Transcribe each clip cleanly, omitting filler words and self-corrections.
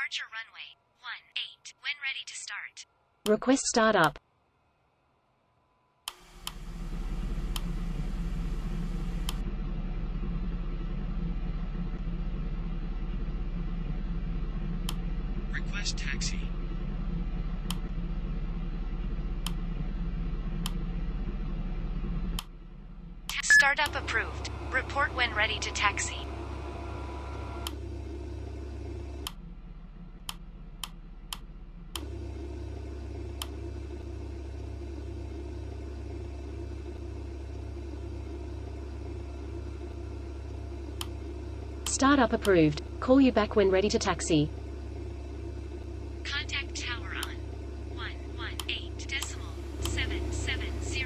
Departure runway 18 when ready to start. Request startup. Request taxi. Startup approved. Report when ready to taxi. Startup approved. Call you back when ready to taxi. Contact tower on 118.770.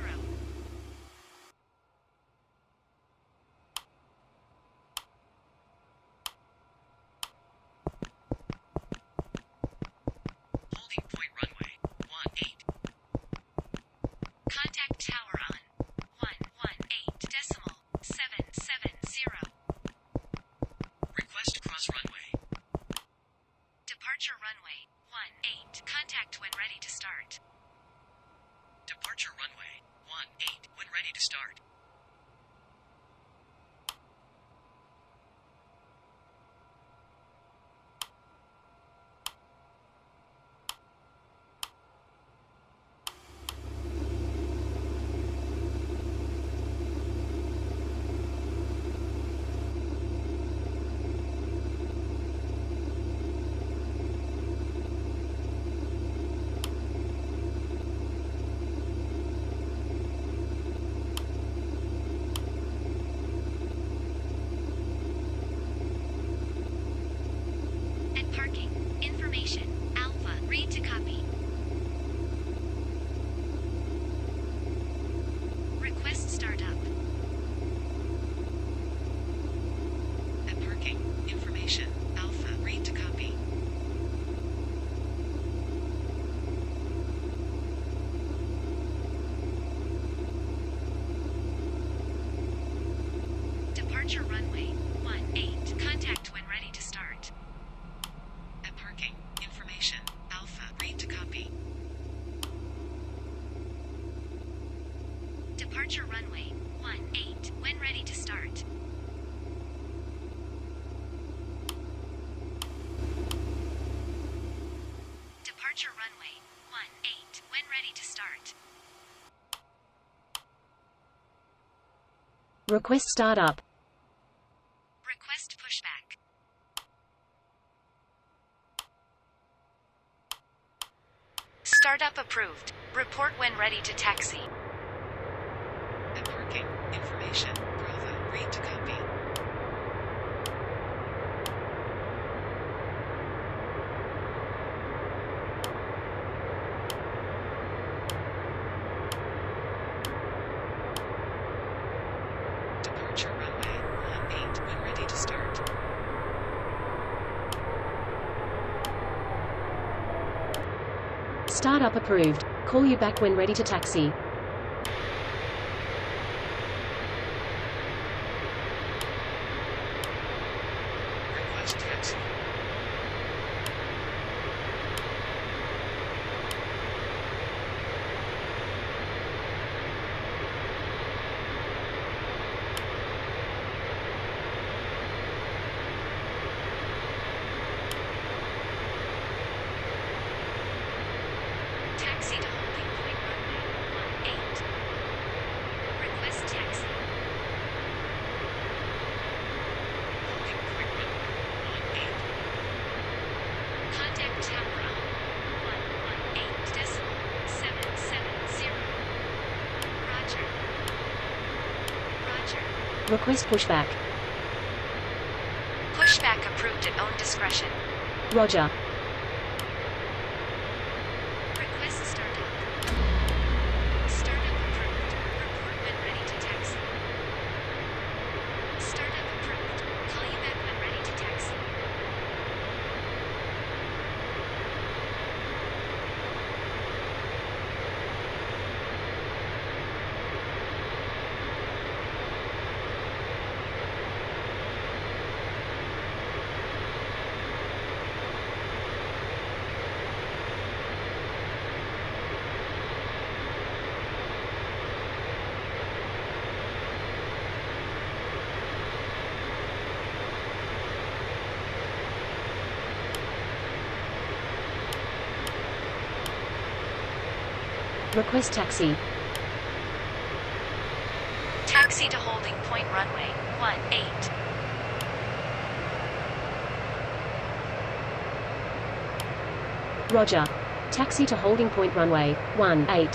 Holding point runway 18. Contact tower on 118.770. Request cross runway. Departure runway 18. Contact when ready to start. Departure runway 18 when ready to start. At parking. Information. Alpha. Read to copy. Request startup. At parking. Information. Alpha. Read to copy. Departure runway 18. Contact when ready to start. At parking. Information. Alpha. Read to copy. Departure runway 18. When ready to start. Departure runway 18. When ready to start. Request startup. Request pushback. Startup approved. Report when ready to taxi. At parking. Information. Bravo. Read to copy. Departure runway 18 when ready to start. Startup approved. Call you back when ready to taxi. Request taxi. Taxi to holding point runway 18. Request taxi. Holding point runway 18. Contact tower on 118.770. Roger. Roger. Request pushback. Pushback approved at own discretion. Roger. Request startup. Startup approved. Report when ready to taxi. Startup approved. Call you back when ready to taxi. Request taxi. Taxi to holding point runway 18. Roger. Taxi to holding point runway 18.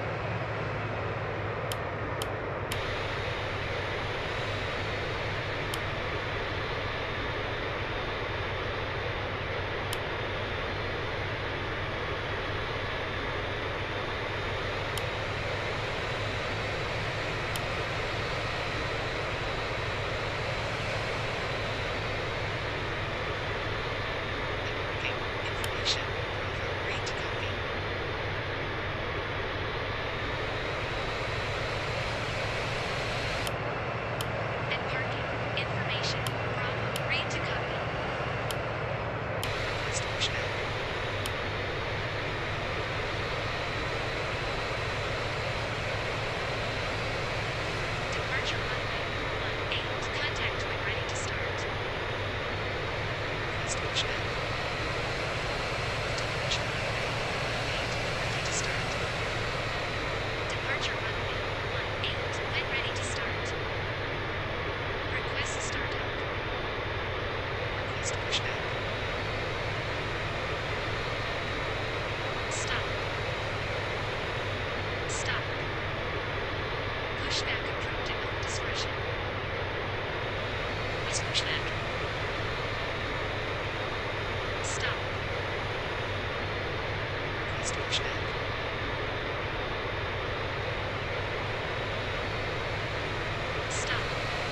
Embarking. Information. Bravo. Read to copy. Embarking. Information. Bravo. Read to copy. Request pushback. Departure runway 18. Contact when ready to start. Request pushback. Departure runway 18. Ready to start. Departure runway 18. When ready to start. Request startup. Request pushback. Stop. Stop. Pushback approved at own discretion. Request pushback. Stop. Request pushback. Stop.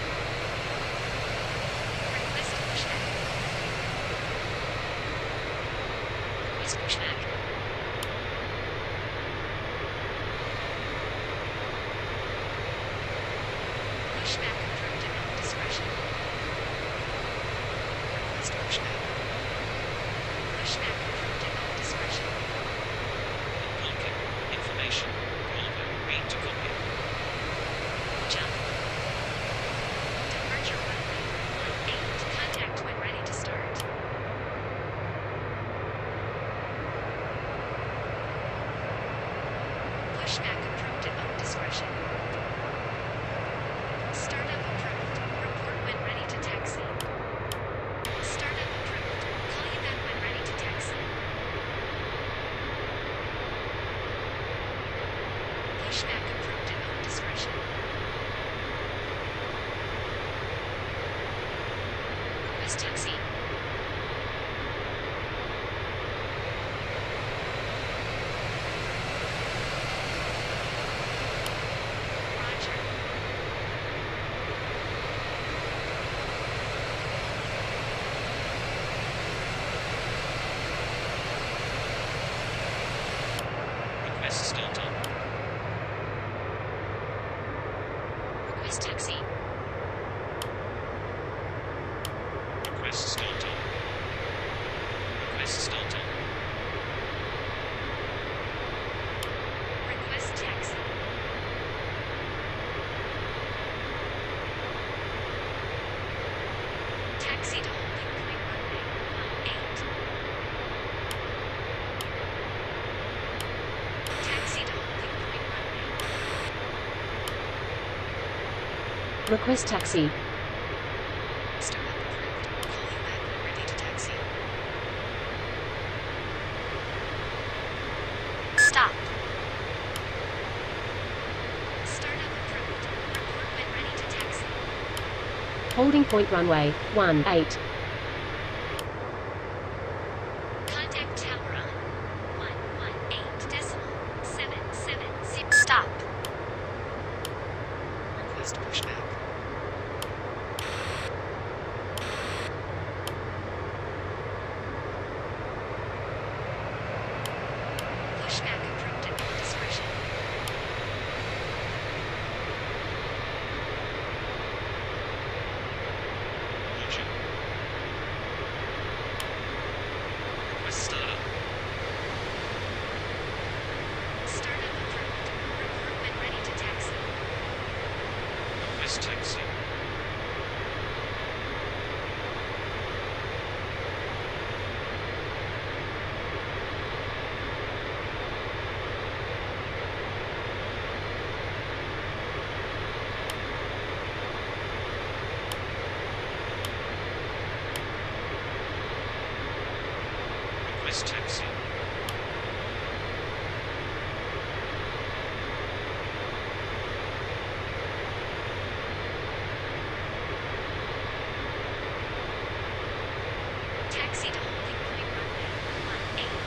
Request pushback. Request pushback. Pushback approved at own discretion. Request pushback. Pushback approved at own discretion. Embarking. Information. Bravo. Read to copy. Jump. Departure runway 18. Contact when ready to start. Pushback approved at own discretion. Startup approved. Report when ready to taxi. Startup approved. Call you back when ready to taxi. Pushback approved at own discretion. Request taxi. Roger. Request startup. Request taxi. Request startup. Request startup. Request taxi. Taxi to holding point runway 18. Taxi to holding point runway. Request taxi. Startup approved. Call you back when ready to taxi. Stop. Startup approved. Report when ready to taxi. Holding point runway 18. Contact tower on 118.770. Stop. Request pushback. Pushback approved at own discretion. Roger. Request taxi. Taxi to holding point runway 18.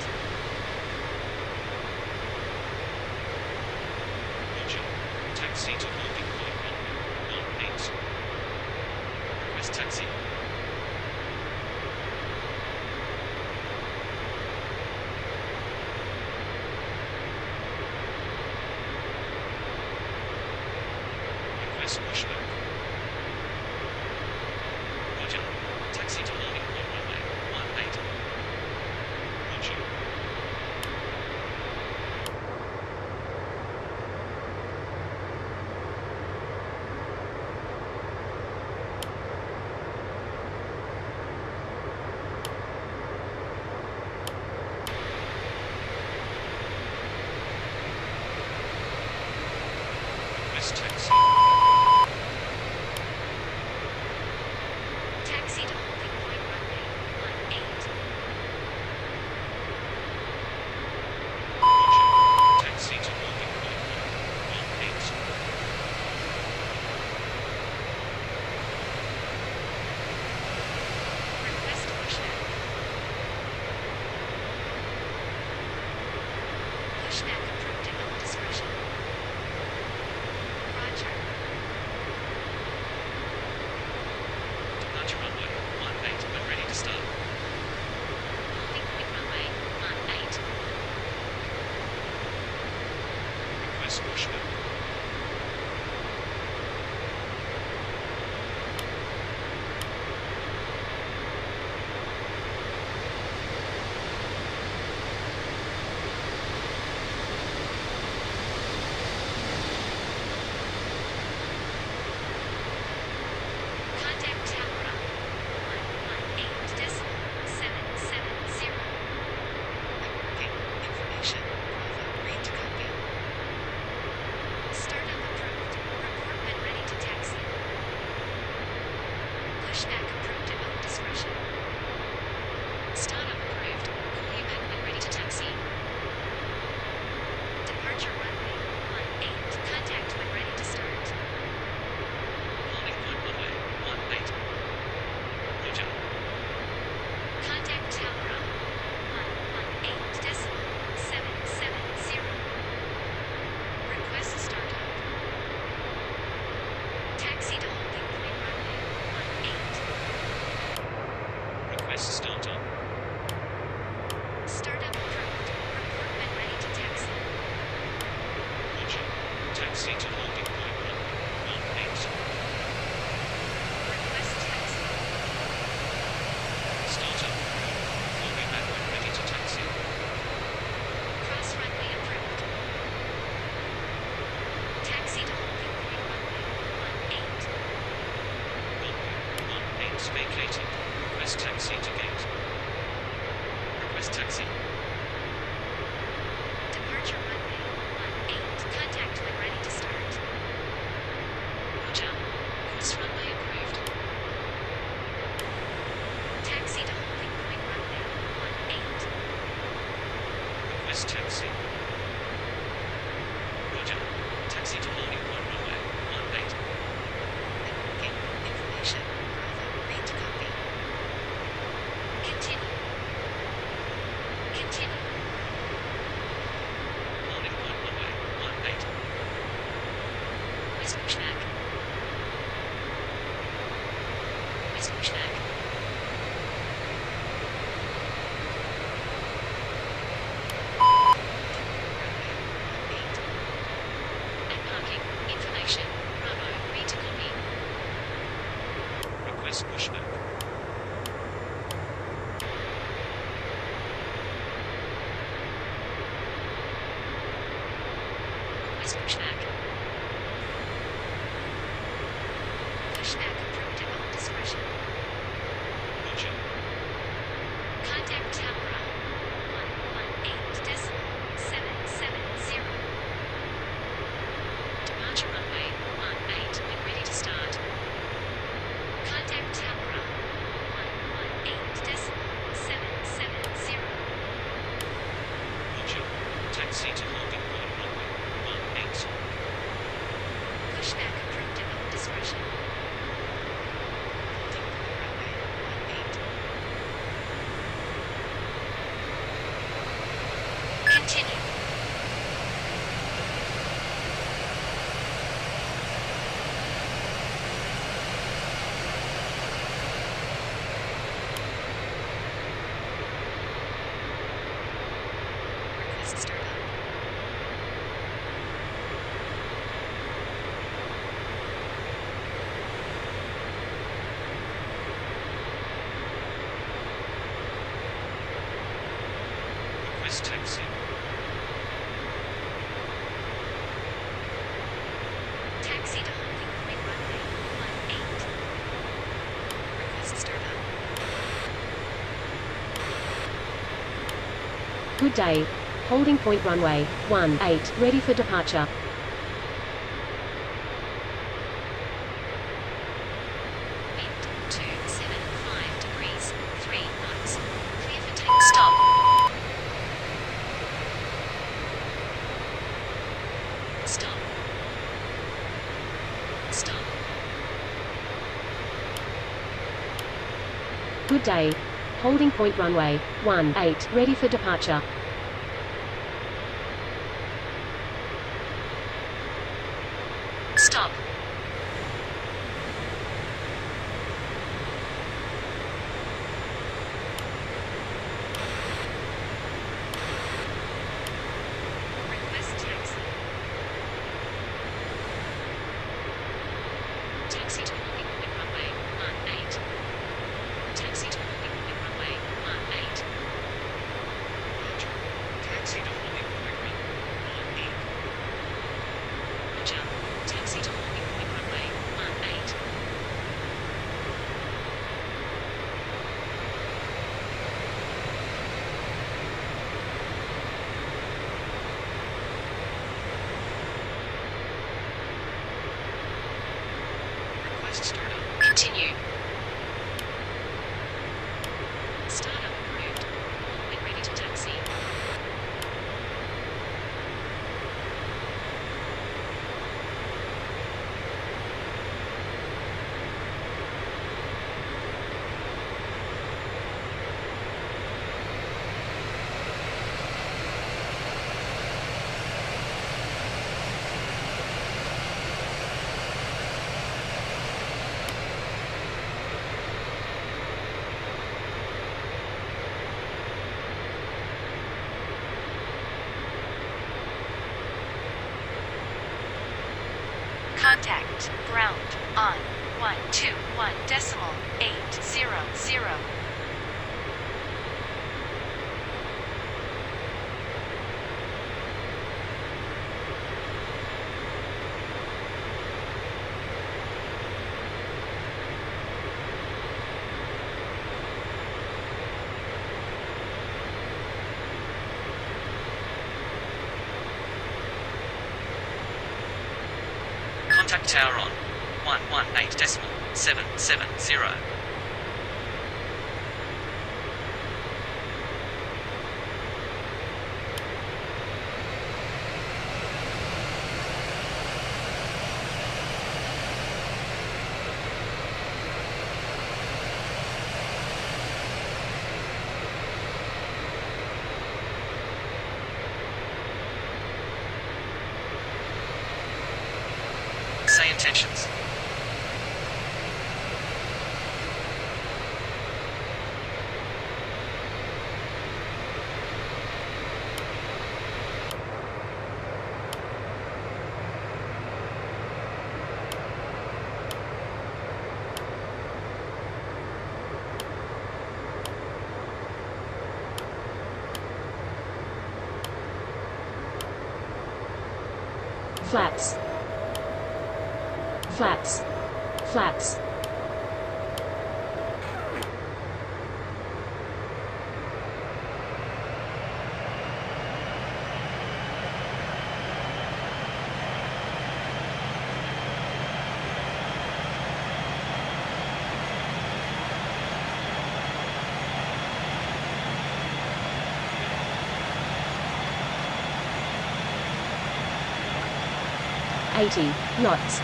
Roger. Taxi to holding point runway 18. Request taxi. Request pushback. Roger. Taxi to holding point runway 18. Roger. Request taxi. Taxi to holding point runway 18. Roger. Taxi to holding point 18. Request pushback. Pushback approved at all discretion. Roger. Departure runway 18 when ready to start. Holding point runway 18. Request pushback. Contact tower up 118.770. Networking. Information. Bravo. Read to copy. Startup approved. Report when ready to taxi. Pushback approved at all discretion. Startup approved. Call you back when ready to taxi. Departure runway 18. Contact when ready to start. Holding point runway 18. Roger. Contact tower up 118.770. Request startup. Taxi to holding point runway 18. Request start up. Startup approved. Report when ready to taxi. Roger. Taxi to holding point runway 18. Request taxi. Start up. Call me back when ready to taxi. Cross runway approved. Taxi to holding point runway 18. Runway 18 vacated. Request taxi to gate. Request taxi. Departure runway 18. Contact when ready to start. Roger. Course runway approved. Taxi to holding point runway 18. Request taxi. Roger. Taxi to holding point runway 18. Networking. Information. Bravo. Read to copy. Continue. Continue. Holding point runway 18. West pushback. West pushback. At parking. Information. Bravo. Read to copy. Request pushback. West pushback. Pushback approved at all discretion. Roger. Contact tower up 118.770. Departure runway 18 when ready to start. Contact tower up 118.770. Taxi to holding point runway 18. Pushback approved at own discretion. Holding point runway 18. Continue. Request startup. Request taxi. Taxi to holding point runway 18. Request startup. Good day. Holding point runway 18, ready for departure. Wind 275 degrees, 3 knots. Clear for take. Stop. Stop. Stop. Good day. Holding point runway 18, ready for departure. Stop. Request taxi. Taxi to holding point runway 18. Taxi to holding point runway 18. Roger. Taxi to holding point runway 18. Roger. Taxi to holding point runway 18. Request startup. Continue. Startup approved. All when ready to taxi. Contact ground on 121.800. Contact tower on 118.770. Say intentions. Flaps. Flaps. Flaps. 80 knots.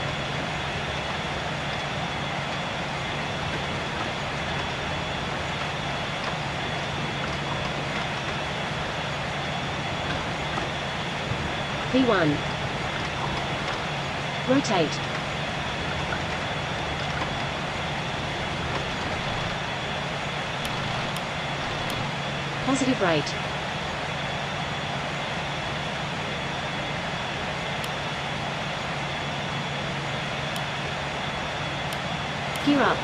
P1. Rotate. Positive rate. Gear up.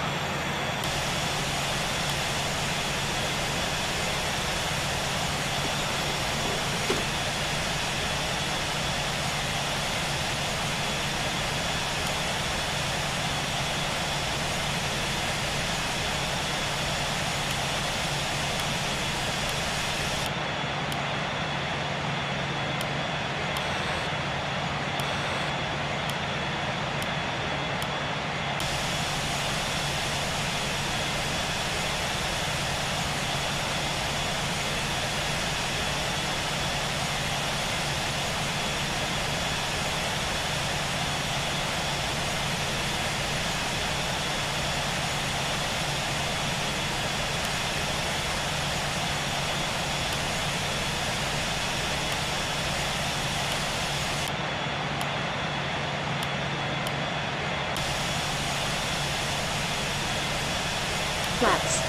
Flaps.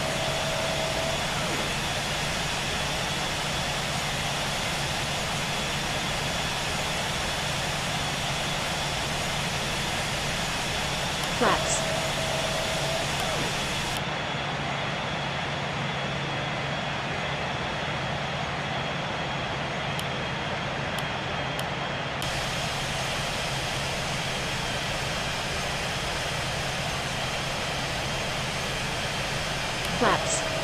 Flaps. Flaps.